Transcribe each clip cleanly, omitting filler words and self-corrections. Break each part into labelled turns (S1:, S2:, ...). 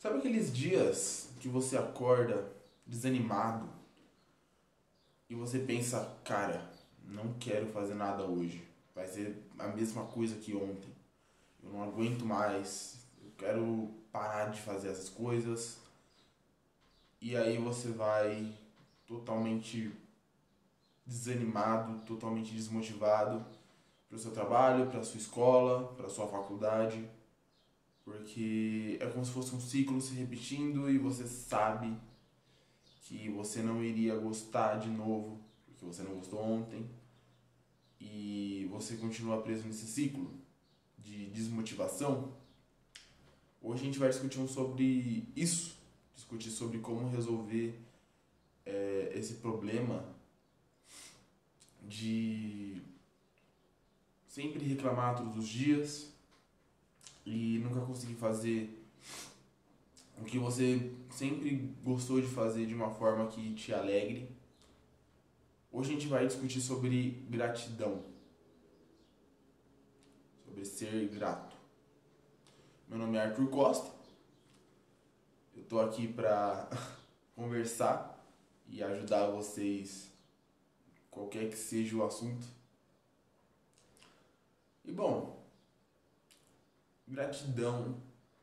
S1: Sabe aqueles dias que você acorda desanimado e você pensa, cara, não quero fazer nada hoje. Vai ser a mesma coisa que ontem. Eu não aguento mais. Eu quero parar de fazer essas coisas. E aí você vai totalmente desanimado, totalmente desmotivado para o seu trabalho, para a sua escola, para a sua faculdade, porque é como se fosse um ciclo se repetindo e você sabe que você não iria gostar de novo, porque você não gostou ontem, e você continua preso nesse ciclo de desmotivação. Hoje a gente vai discutir sobre isso, discutir sobre como resolver esse problema de sempre reclamar todos os dias e nunca conseguir fazer o que você sempre gostou de fazer de uma forma que te alegre. Hoje a gente vai discutir sobre gratidão, sobre ser grato. Meu nome é Arthur Costa, eu tô aqui para conversar e ajudar vocês, qualquer que seja o assunto. E bom, gratidão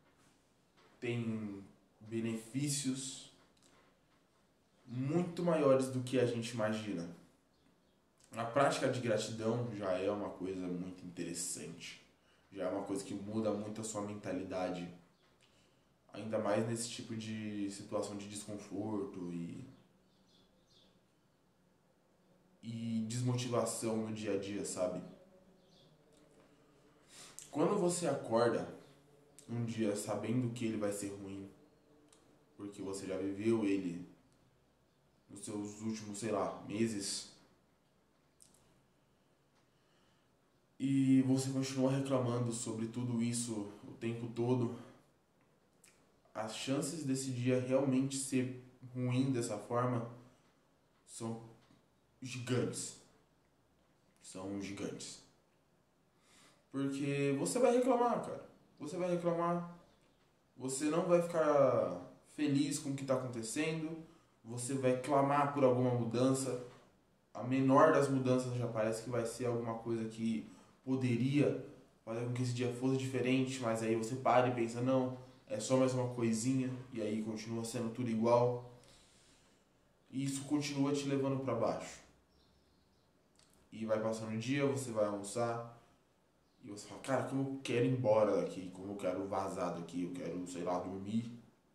S1: tem benefícios muito maiores do que a gente imagina. A prática de gratidão já é uma coisa muito interessante, já é uma coisa que muda muito a sua mentalidade, ainda mais nesse tipo de situação de desconforto e desmotivação no dia a dia, sabe? Quando você acorda um dia sabendo que ele vai ser ruim, porque você já viveu ele nos seus últimos, sei lá, meses, e você continua reclamando sobre tudo isso o tempo todo, as chances desse dia realmente ser ruim dessa forma são gigantes. São gigantes. Porque você vai reclamar, cara. Você vai reclamar. Você não vai ficar feliz com o que está acontecendo. Você vai clamar por alguma mudança. A menor das mudanças já parece que vai ser alguma coisa que poderia fazer com que esse dia fosse diferente, mas aí você para e pensa, não, é só mais uma coisinha, e aí continua sendo tudo igual. E isso continua te levando para baixo. E vai passando o dia, você vai almoçar, e você fala, cara, como eu quero ir embora daqui, como eu quero vazar daqui, eu quero, sei lá, dormir.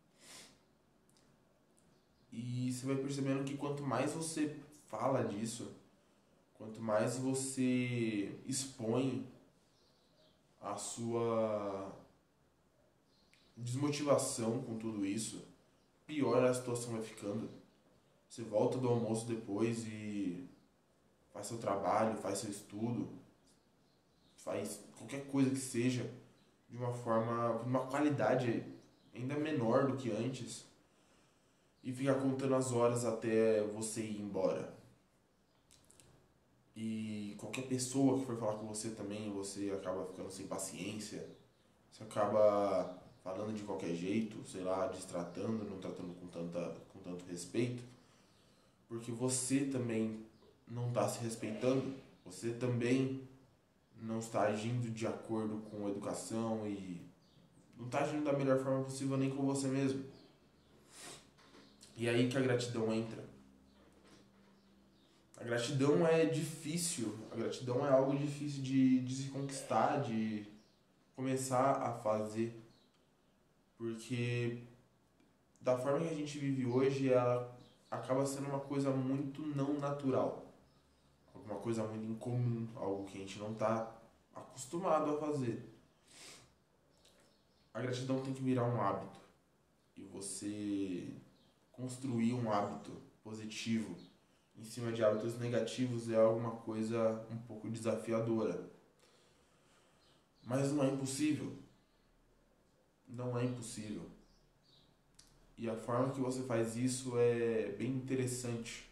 S1: E você vai percebendo que quanto mais você fala disso, quanto mais você expõe a sua desmotivação com tudo isso, pior a situação vai ficando. Você volta do almoço depois e faz seu trabalho, faz seu estudo, faz qualquer coisa que seja de uma forma, de uma qualidade ainda menor do que antes e fica contando as horas até você ir embora. E qualquer pessoa que for falar com você também, você acaba ficando sem paciência, você acaba falando de qualquer jeito, sei lá, destratando, não tratando com tanto respeito, porque você também não está se respeitando, você também não está agindo de acordo com a educação e não está agindo da melhor forma possível nem com você mesmo. E é aí que a gratidão entra. A gratidão é difícil, a gratidão é algo difícil de se conquistar, de começar a fazer, porque da forma que a gente vive hoje, ela acaba sendo uma coisa muito não natural, alguma coisa muito incomum, algo que a gente não está acostumado a fazer. A gratidão tem que virar um hábito e você construir um hábito positivo em cima de hábitos negativos é alguma coisa um pouco desafiadora. Mas não é impossível. Não é impossível. E a forma que você faz isso é bem interessante.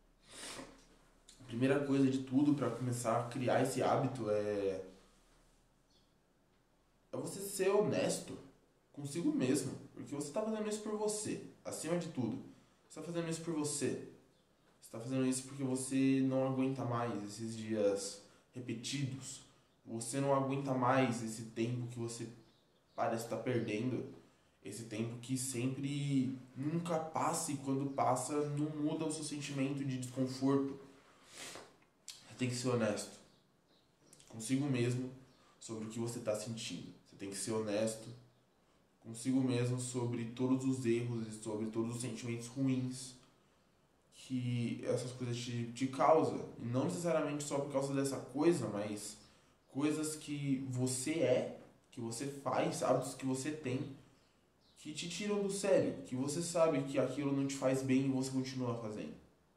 S1: A primeira coisa de tudo para começar a criar esse hábito é você ser honesto consigo mesmo, porque você está fazendo isso por você, acima de tudo. Você está fazendo isso por você. Você está fazendo isso porque você não aguenta mais esses dias repetidos. Você não aguenta mais esse tempo que você parece estar perdendo. Esse tempo que sempre nunca passa e quando passa não muda o seu sentimento de desconforto. Você tem que ser honesto consigo mesmo sobre o que você está sentindo. Você tem que ser honesto consigo mesmo sobre todos os erros e sobre todos os sentimentos ruins que essas coisas te causam. E não necessariamente só por causa dessa coisa, mas coisas que você é, que você faz, hábitos que você tem, que te tiram do sério, que você sabe que aquilo não te faz bem e você continua fazendo.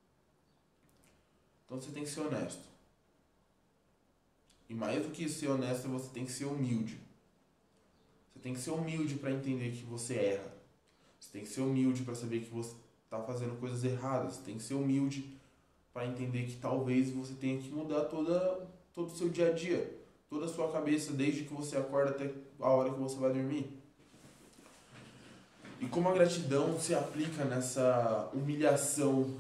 S1: Então você tem que ser honesto. E mais do que ser honesto, você tem que ser humilde. Você tem que ser humilde para entender que você erra. Você tem que ser humilde para saber que você está fazendo coisas erradas. Você tem que ser humilde para entender que talvez você tenha que mudar todo o seu dia a dia, toda a sua cabeça, desde que você acorda até a hora que você vai dormir. E como a gratidão se aplica nessa humilhação,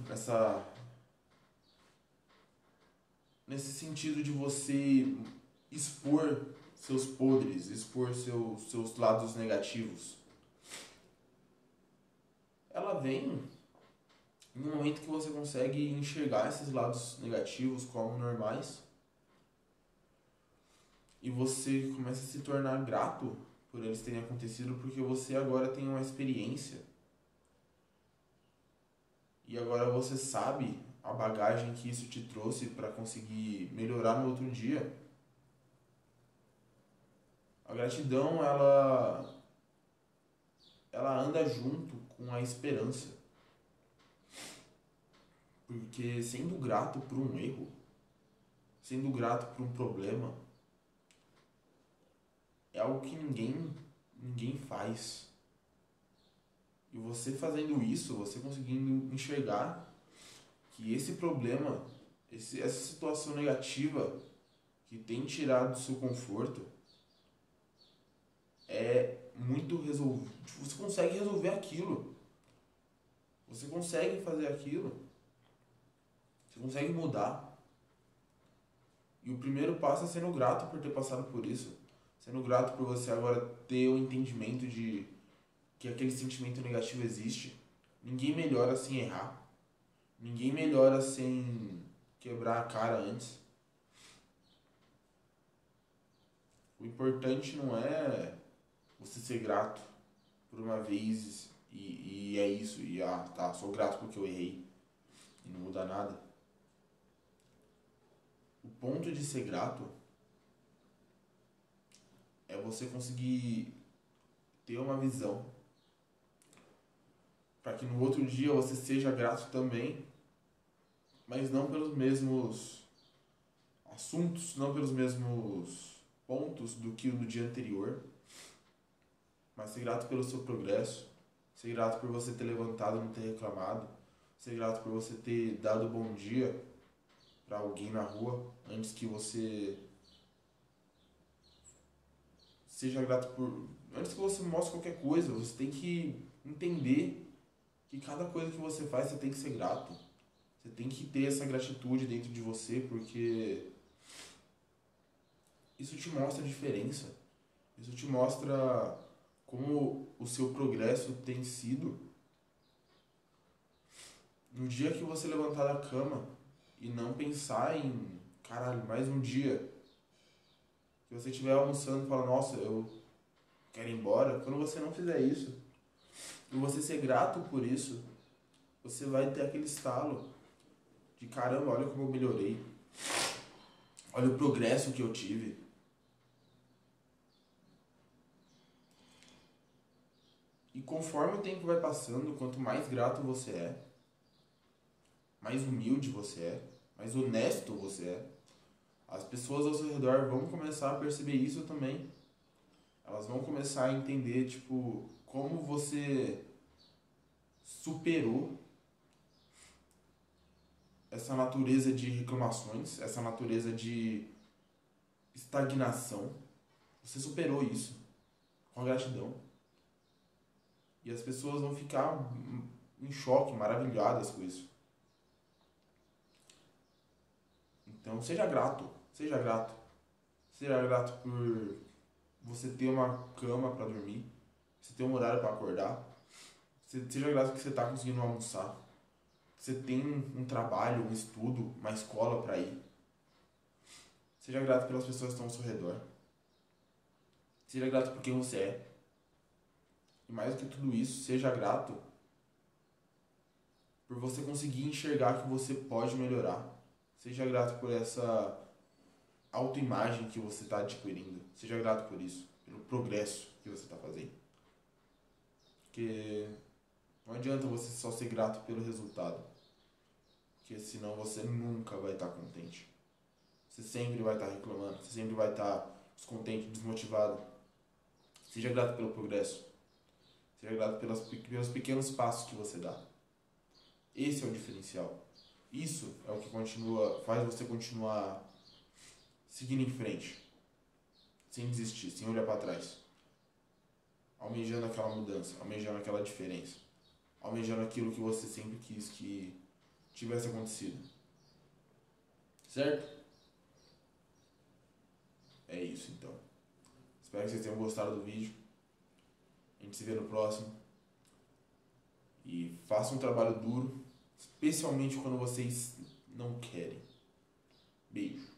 S1: nesse sentido de você expor seus podres, expor seus lados negativos. Ela vem no momento que você consegue enxergar esses lados negativos como normais e você começa a se tornar grato por eles terem acontecido, porque você agora tem uma experiência e agora você sabe a bagagem que isso te trouxe para conseguir melhorar no outro dia. A gratidão, ela anda junto com a esperança. Porque sendo grato por um erro, sendo grato por um problema, é algo que ninguém faz. E você fazendo isso, você conseguindo enxergar que esse problema, essa situação negativa que tem tirado do seu conforto, é muito resolvido. Você consegue resolver aquilo. Você consegue fazer aquilo. Você consegue mudar. E o primeiro passo é sendo grato por ter passado por isso. Sendo grato por você agora ter o entendimento de que aquele sentimento negativo existe. Ninguém melhora sem errar. Ninguém melhora sem quebrar a cara antes. O importante não é você ser grato por uma vez e é isso. E tá, sou grato porque eu errei. E não muda nada. O ponto de ser grato é você conseguir ter uma visão para que no outro dia você seja grato também, mas não pelos mesmos assuntos, não pelos mesmos pontos do que no dia anterior, mas ser grato pelo seu progresso, ser grato por você ter levantado e não ter reclamado, ser grato por você ter dado bom dia para alguém na rua antes que você seja grato por... Antes que você mostre qualquer coisa, você tem que entender que cada coisa que você faz, você tem que ser grato. Você tem que ter essa gratitude dentro de você, porque isso te mostra a diferença. Isso te mostra como o seu progresso tem sido. No dia que você levantar da cama e não pensar em, caralho, mais um dia, que você estiver almoçando e falar, nossa, eu quero ir embora. Quando você não fizer isso, e você ser grato por isso, você vai ter aquele estalo de caramba, olha como eu melhorei. Olha o progresso que eu tive. E conforme o tempo vai passando, quanto mais grato você é, mais humilde você é, mais honesto você é, as pessoas ao seu redor vão começar a perceber isso também. Elas vão começar a entender, tipo, como você superou essa natureza de reclamações, essa natureza de estagnação. Você superou isso com a gratidão. E as pessoas vão ficar em choque, maravilhadas com isso. Então seja grato, seja grato. Seja grato por você ter uma cama para dormir, você ter um horário para acordar. Seja grato que você está conseguindo almoçar. Você tem um trabalho, um estudo, uma escola para ir. Seja grato pelas pessoas que estão ao seu redor. Seja grato por quem você é. E mais do que tudo isso, seja grato por você conseguir enxergar que você pode melhorar. Seja grato por essa autoimagem que você está adquirindo. Seja grato por isso, pelo progresso que você está fazendo. Porque não adianta você só ser grato pelo resultado. Porque senão você nunca vai estar contente. Você sempre vai estar reclamando, você sempre vai estar descontente, desmotivado. Seja grato pelo progresso. Seja grato pelos pequenos passos que você dá. Esse é o diferencial. Isso é o que faz você continuar seguindo em frente, sem desistir, sem olhar para trás, almejando aquela mudança, almejando aquela diferença, almejando aquilo que você sempre quis que tivesse acontecido. Certo? É isso então. Espero que vocês tenham gostado do vídeo. A gente se vê no próximo. E façam um trabalho duro, especialmente quando vocês não querem. Beijo.